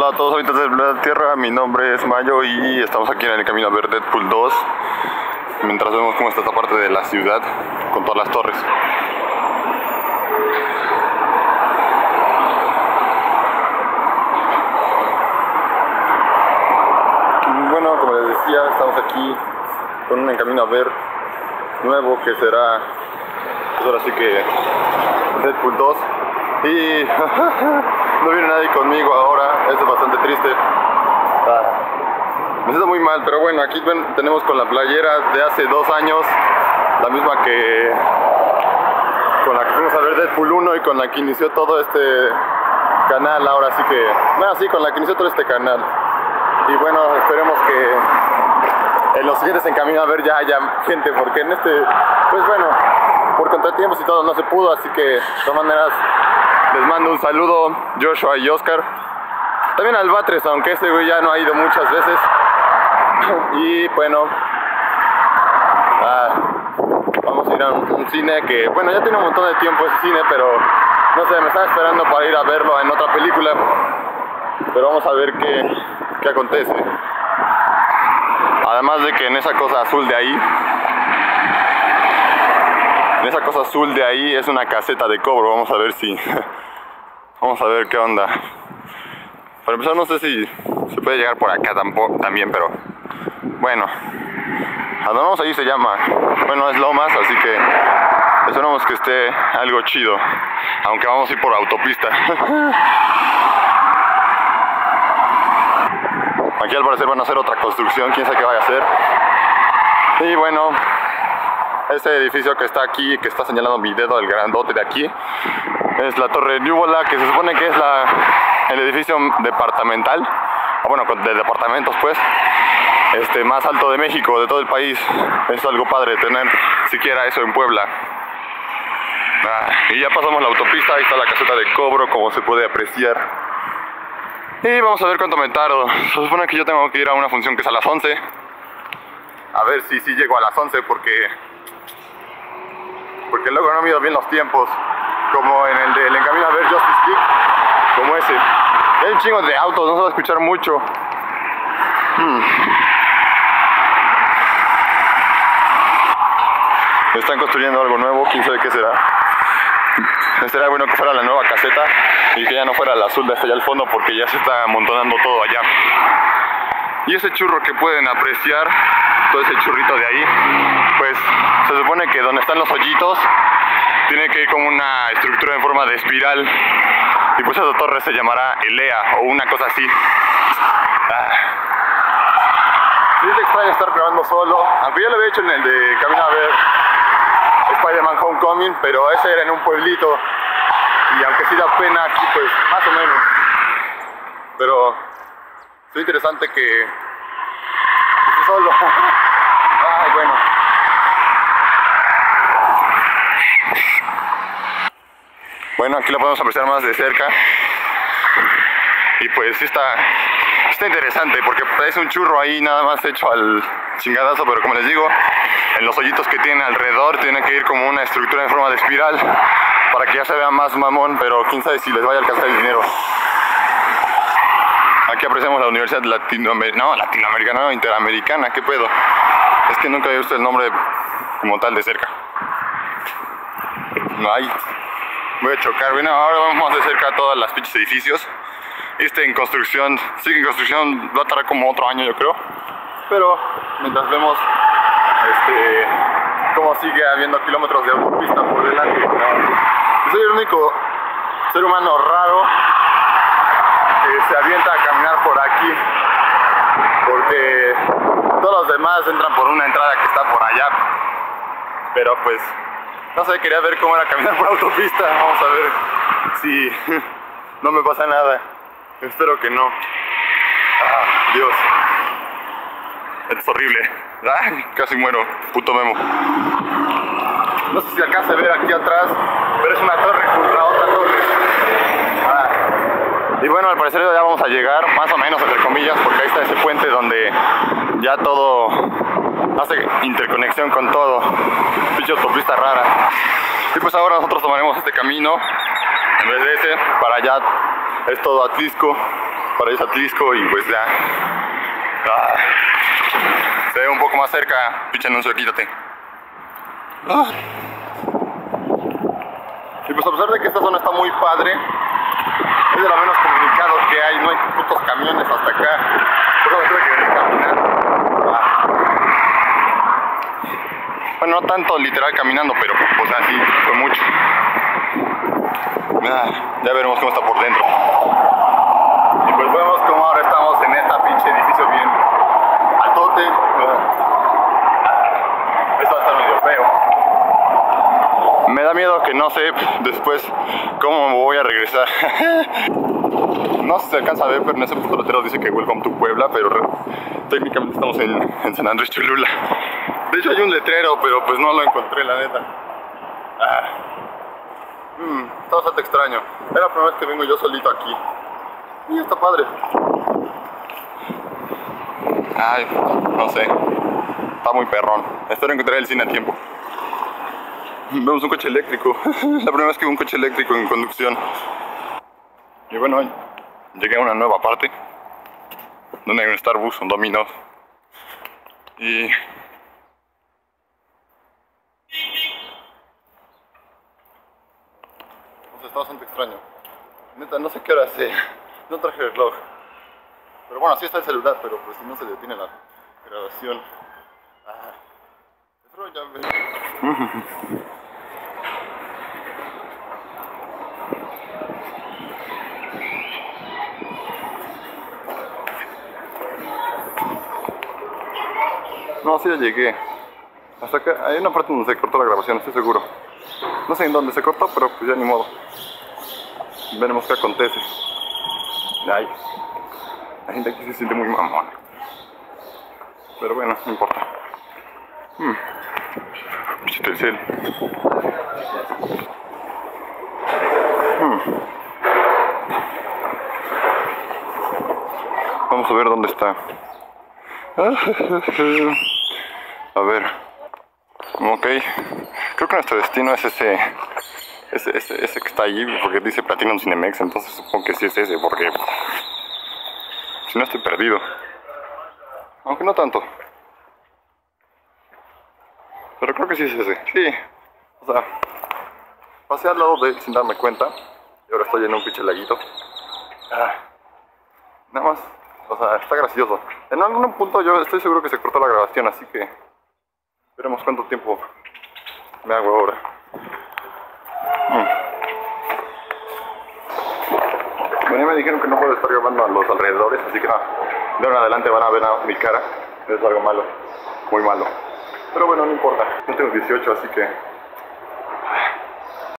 Hola a todos habitantes del planeta Tierra, mi nombre es Mayo y estamos aquí en el camino a ver Deadpool 2 mientras vemos cómo está esta parte de la ciudad con todas las torres. Bueno, como les decía, estamos aquí con un camino a ver nuevo que será, pues ahora sí que Deadpool 2 y no viene nadie conmigo ahora, esto es bastante triste. Me siento muy mal, pero bueno, aquí tenemos con la playera de hace 2 años, la misma que con la que fuimos a ver Deadpool 1 y con la que inició todo este canal. Ahora sí que, bueno, sí, con la que inició todo este canal. Y bueno, esperemos que en los siguientes en camino a ver ya haya gente, porque en este, pues bueno, por contratiempos y todo no se pudo, así que de todas maneras les mando un saludo, Joshua y Oscar. También al Batres, aunque este güey ya no ha ido muchas veces. Y bueno, vamos a ir a un cine que, bueno, ya tiene un montón de tiempo ese cine, pero no sé, me estaba esperando para ir a verlo en otra película. Pero vamos a ver qué acontece. Además de que en esa cosa azul de ahí, es una caseta de cobro. Vamos a ver si vamos a ver qué onda. Para empezar, no sé si se puede llegar por acá también, pero bueno, a donde vamos ahí se llama, bueno, es Lomas, así que esperamos que esté algo chido, aunque vamos a ir por autopista. Aquí al parecer van a hacer otra construcción, quién sabe qué vaya a hacer. Y bueno, este edificio que está aquí, que está señalando mi dedo, el grandote de aquí, es la Torre Ñubola, que se supone que es el edificio departamental, bueno, de departamentos pues, más alto de México, de todo el país. Es algo padre tener siquiera eso en Puebla. Y ya pasamos la autopista, ahí está la caseta de cobro, como se puede apreciar. Y vamos a ver cuánto me tardo. Se supone que yo tengo que ir a una función que es a las 11. A ver si llego a las 11, porque luego no mido bien los tiempos, como en el del camino a ver Justice League, como ese. Hay un chingo de autos, no se va a escuchar mucho. Están construyendo algo nuevo, quién sabe qué será. Estaría bueno que fuera la nueva caseta y que ya no fuera la azul de hasta allá al fondo, porque ya se está amontonando todo allá. Y ese churro que pueden apreciar, todo ese churrito de ahí, pues se supone que donde están los hoyitos tiene que ir como una estructura en forma de espiral, y pues esa torre se llamará Elea o una cosa así. Sí, es extraño estar grabando solo, aunque ya lo había hecho en el de camino a ver Spider-Man Homecoming, pero ese era en un pueblito, y aunque sí da pena aquí, pues más o menos. Pero es interesante que esté solo. Ay, bueno. Bueno, aquí lo podemos apreciar más de cerca. Y pues sí está interesante, porque es un churro ahí nada más hecho al chingadazo, pero como les digo, en los hoyitos que tiene alrededor tiene que ir como una estructura en forma de espiral para que ya se vea más mamón, pero quién sabe si les vaya a alcanzar el dinero. Aquí apreciamos la Universidad Latinoamericana, no, Interamericana, ¿qué pedo? Es que nunca he visto el nombre como tal de cerca. Ay, voy a chocar. Bueno, ahora vamos de cerca a todas las pinches edificios. En construcción, sigue en construcción, va a tardar como otro año yo creo. Pero mientras vemos cómo sigue habiendo kilómetros de autopista por delante. Soy el único ser humano raro que se avienta a caminar por aquí, porque todos los demás entran por una entrada que está por allá. Pero pues, no sé, quería ver cómo era caminar por autopista. Vamos a ver si no me pasa nada. Espero que no. Dios. Esto es horrible. Casi muero. Puto Memo. No sé si alcanza a ver aquí atrás, pero es una torre junto a otra torre. Y bueno, al parecer ya vamos a llegar, más o menos, entre comillas, porque ahí está ese puente donde ya todo hace interconexión con todo. Pinche autopista rara. Y pues ahora nosotros tomaremos este camino en vez de ese, para allá es todo Atlisco. para ir a Atlisco y pues ya. Se ve un poco más cerca, pinche anuncio, quítate. Y pues a pesar de que esta zona está muy padre, es de los menos comunicados que hay, no hay putos camiones hasta acá. Por eso tuve que venir caminando. Bueno, no tanto literal caminando, pero pues así fue mucho. Ya veremos cómo está por dentro. Y pues vemos cómo ahora estamos en esta pinche edificio bien altote. Esto va a estar medio feo. Me da miedo que no sé después cómo me voy a regresar. No sé si se alcanza a ver, pero en ese puto letrero dice que Welcome to Puebla, pero técnicamente estamos en San Andrés Cholula. De hecho hay un letrero, pero pues no lo encontré, la neta. Está bastante extraño. Es la primera vez que vengo yo solito aquí. Y está padre. Ay, no sé. Está muy perrón. Espero encontrar el cine a tiempo. Vemos un coche eléctrico. La primera vez que veo un coche eléctrico en conducción. Y bueno, llegué a una nueva parte donde hay un Starbucks, un Domino's. Y está bastante extraño. Neta, no sé qué hora sea. No traje el reloj. Pero bueno, sí está el celular, pero pues si no se detiene la grabación. Pero ya ve. No, sí ya llegué. Hasta acá hay una parte donde se cortó la grabación, estoy seguro. No sé en dónde se cortó, pero pues ya ni modo. Veremos qué acontece. Ay, la gente aquí se siente muy mamona. Pero bueno, no importa. Telcel. Vamos a ver dónde está. A ver. Ok. Creo que nuestro destino es ese que está allí, porque dice Platinum Cinemex, entonces supongo que sí es ese, porque si no estoy perdido. Aunque no tanto. Pero creo que sí es ese. Sí. O sea, pasé al lado de él sin darme cuenta. Y ahora estoy en un pinche laguito. Nada más. O sea, está gracioso. En algún punto yo estoy seguro que se cortó la grabación, así que veremos cuánto tiempo me hago ahora. Bueno, me dijeron que no puedo estar grabando a los alrededores, así que de ahora en adelante van a ver mi cara. Es algo malo, muy malo. Pero bueno, no importa. No tengo 18, así que